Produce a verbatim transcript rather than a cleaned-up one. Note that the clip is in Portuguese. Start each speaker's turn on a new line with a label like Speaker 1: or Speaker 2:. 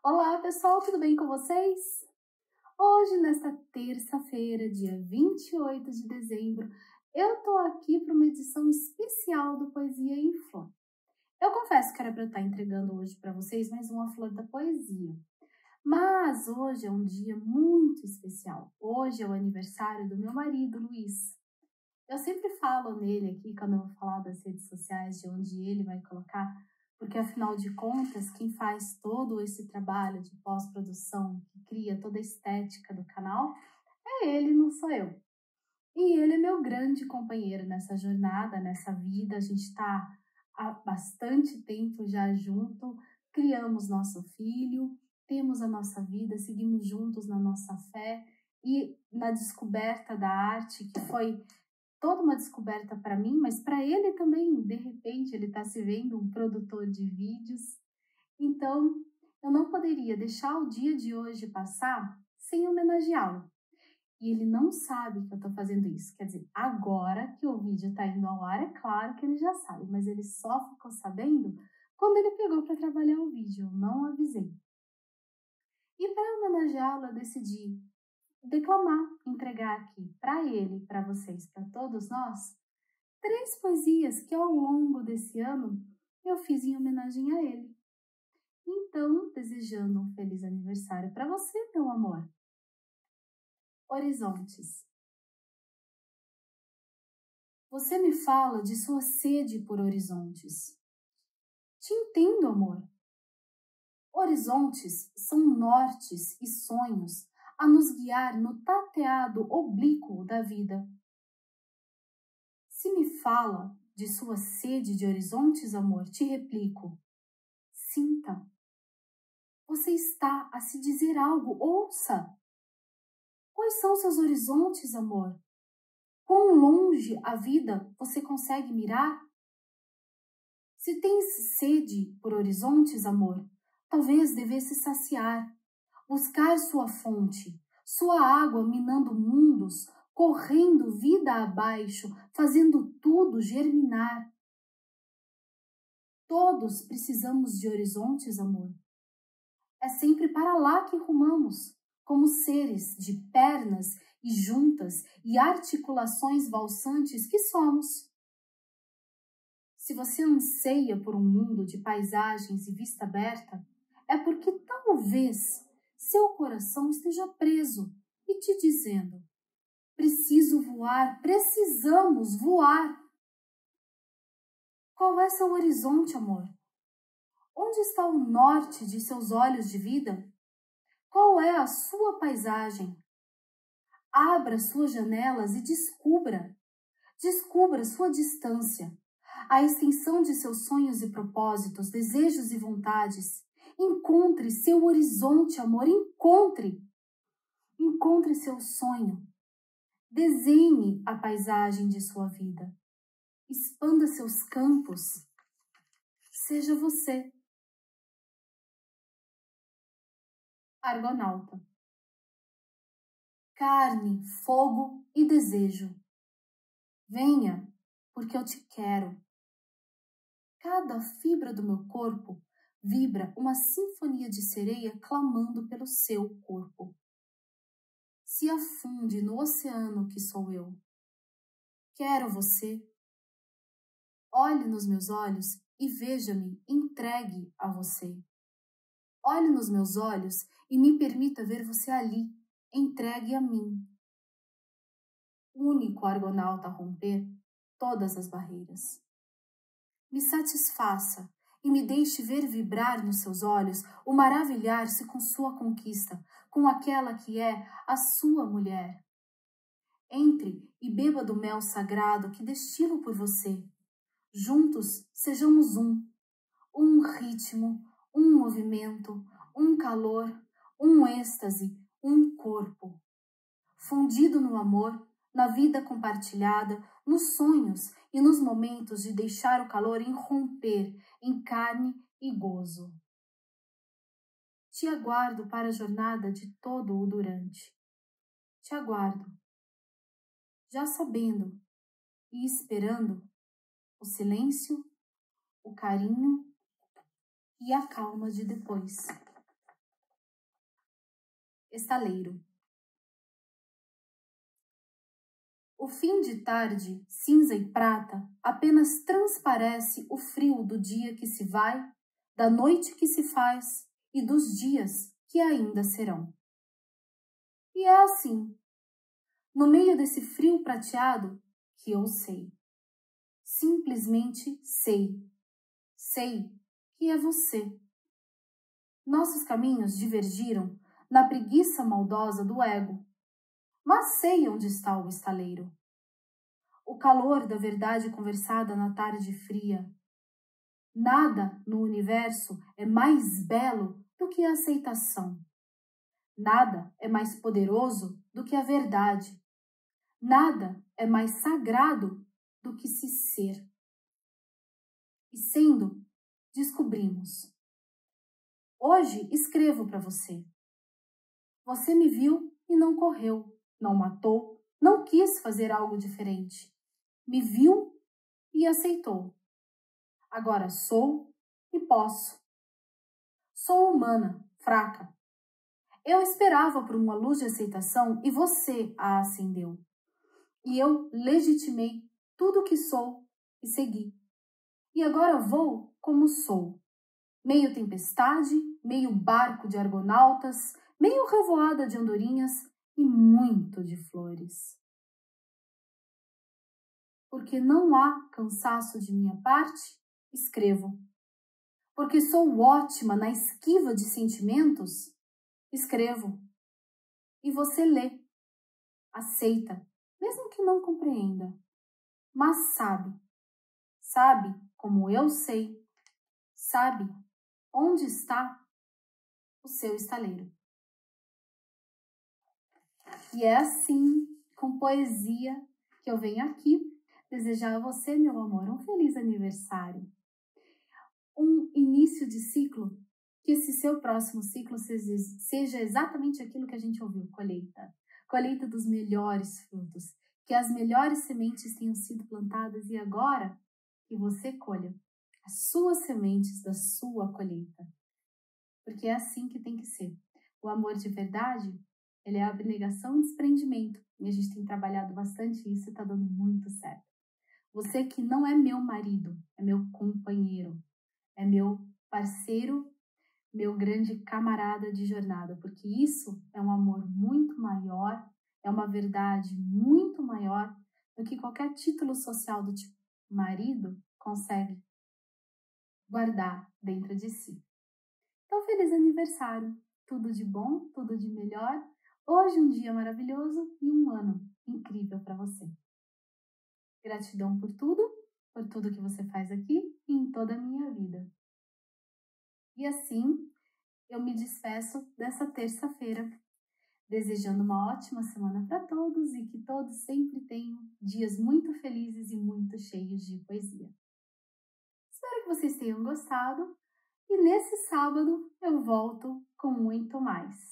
Speaker 1: Olá, pessoal, tudo bem com vocês? Hoje, nesta terça-feira, dia vinte e oito de dezembro, eu tô aqui para uma edição especial do Poesia em Flor. Eu confesso que era para eu estar entregando hoje para vocês mais uma flor da poesia, mas hoje é um dia muito especial. Hoje é o aniversário do meu marido, Luiz. Eu sempre falo nele aqui, quando eu vou falar das redes sociais, de onde ele vai colocar, porque afinal de contas, quem faz todo esse trabalho de pós-produção, que cria toda a estética do canal, é ele, não sou eu. E ele é meu grande companheiro nessa jornada, nessa vida. A gente está há bastante tempo já junto, criamos nosso filho, temos a nossa vida, seguimos juntos na nossa fé e na descoberta da arte, que foi toda uma descoberta para mim, mas para ele também, de repente, ele está se vendo um produtor de vídeos. Então, eu não poderia deixar o dia de hoje passar sem homenageá-lo. E ele não sabe que eu estou fazendo isso. Quer dizer, agora que o vídeo está indo ao ar, é claro que ele já sabe, mas ele só ficou sabendo quando ele pegou para trabalhar o vídeo, eu não avisei. E para homenageá-lo, eu decidi declamar, entregar aqui para ele, para vocês, para todos nós, três poesias que ao longo desse ano eu fiz em homenagem a ele. Então, desejando um feliz aniversário para você, meu amor. Horizontes. Você me fala de sua sede por horizontes. Te entendo, amor. Horizontes são nortes e sonhos a nos guiar no tateado oblíquo da vida. Se me fala de sua sede de horizontes, amor, te replico. Sinta. Você está a se dizer algo, ouça. Quais são seus horizontes, amor? Quão longe a vida você consegue mirar? Se tens sede por horizontes, amor, talvez devesse saciar, buscar sua fonte, sua água minando mundos, correndo vida abaixo, fazendo tudo germinar. Todos precisamos de horizontes, amor. É sempre para lá que rumamos, como seres de pernas e juntas e articulações valsantes que somos. Se você anseia por um mundo de paisagens e vista aberta, é porque talvez seu coração esteja preso e te dizendo: preciso voar, precisamos voar. Qual é seu horizonte, amor? Onde está o norte de seus olhos de vida? Qual é a sua paisagem? Abra suas janelas e descubra. Descubra sua distância, a extensão de seus sonhos e propósitos, desejos e vontades. Encontre seu horizonte, amor, encontre. Encontre seu sonho. Desenhe a paisagem de sua vida. Expanda seus campos. Seja você. Argonauta. Carne, fogo e desejo. Venha, porque eu te quero. Cada fibra do meu corpo vibra uma sinfonia de sereia clamando pelo seu corpo. Se afunde no oceano que sou eu. Quero você. Olhe nos meus olhos e veja-me entregue a você. Olhe nos meus olhos e me permita ver você ali, entregue a mim. Único argonauta a romper todas as barreiras. Me satisfaça e me deixe ver vibrar nos seus olhos o maravilhar-se com sua conquista, com aquela que é a sua mulher. Entre e beba do mel sagrado que destilo por você. Juntos sejamos um, um ritmo, um movimento, um calor, um êxtase, um corpo. Fundido no amor, na vida compartilhada, nos sonhos e nos momentos de deixar o calor irromper em carne e gozo. Te aguardo para a jornada de todo o durante. Te aguardo, já sabendo e esperando o silêncio, o carinho e a calma de depois. Estaleiro. O fim de tarde, cinza e prata, apenas transparece o frio do dia que se vai, da noite que se faz e dos dias que ainda serão. E é assim, no meio desse frio prateado, que eu sei. Simplesmente sei. Sei que é você. Nossos caminhos divergiram na preguiça maldosa do ego, mas sei onde está o estaleiro. O calor da verdade conversada na tarde fria. Nada no universo é mais belo do que a aceitação. Nada é mais poderoso do que a verdade. Nada é mais sagrado do que se ser. E sendo, descobrimos. Hoje escrevo para você. Você me viu e não correu, não matou, não quis fazer algo diferente. Me viu e aceitou. Agora sou e posso. Sou humana, fraca. Eu esperava por uma luz de aceitação e você a acendeu. E eu legitimei tudo o que sou e segui. E agora vou como sou. Meio tempestade, meio barco de argonautas, meio revoada de andorinhas e muito de flores. Porque não há cansaço de minha parte, escrevo. Porque sou ótima na esquiva de sentimentos, escrevo. E você lê, aceita, mesmo que não compreenda, mas sabe. Sabe como eu sei, sabe onde está o seu estaleiro. E é assim, com poesia, que eu venho aqui desejar a você, meu amor, um feliz aniversário. Um início de ciclo, que esse seu próximo ciclo seja exatamente aquilo que a gente ouviu, colheita. Colheita dos melhores frutos, que as melhores sementes tenham sido plantadas e agora que você colha as suas sementes da sua colheita. Porque é assim que tem que ser. O amor de verdade, ele é a abnegação e desprendimento. E a gente tem trabalhado bastante isso e está dando muito certo. Você que não é meu marido, é meu companheiro, é meu parceiro, meu grande camarada de jornada. Porque isso é um amor muito maior, é uma verdade muito maior do que qualquer título social do tipo marido consegue guardar dentro de si. Então, feliz aniversário! Tudo de bom, tudo de melhor. Hoje um dia maravilhoso e um ano incrível para você. Gratidão por tudo, por tudo que você faz aqui e em toda a minha vida. E assim, eu me despeço dessa terça-feira, desejando uma ótima semana para todos e que todos sempre tenham dias muito felizes e muito cheios de poesia. Espero que vocês tenham gostado. E nesse sábado eu volto com muito mais.